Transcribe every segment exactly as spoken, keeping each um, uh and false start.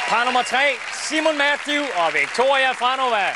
Par nummer tre, Simon Matthew og Victoria Franova.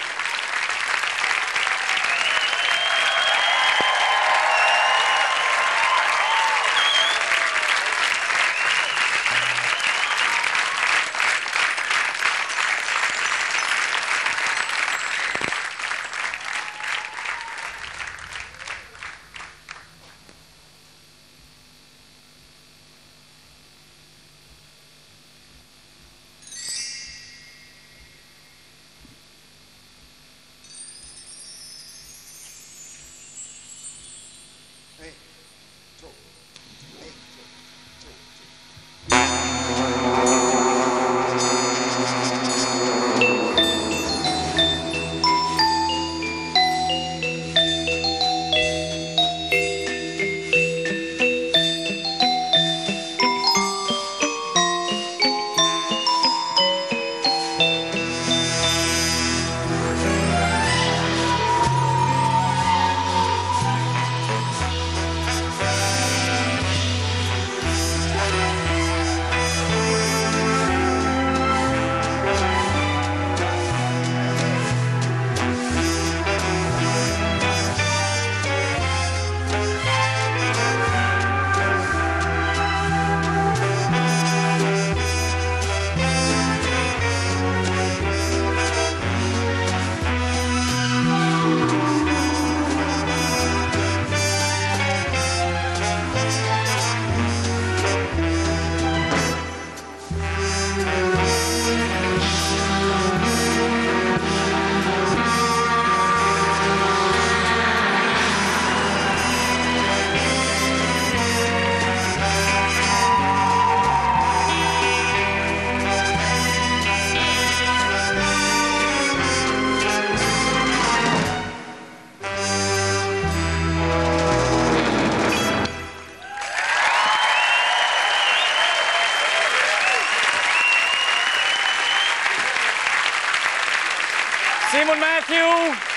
Simon Matthew,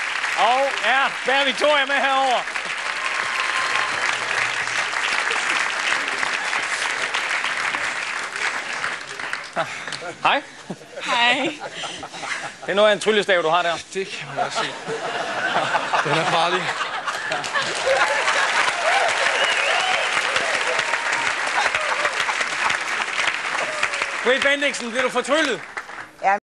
og ja, der er Victoria med herover. Hej. Hej. Det er noget af en tryllestav, du har der. Det kan man også se. Den er farlig. Britt Bendiksen, bliver du fortryllet?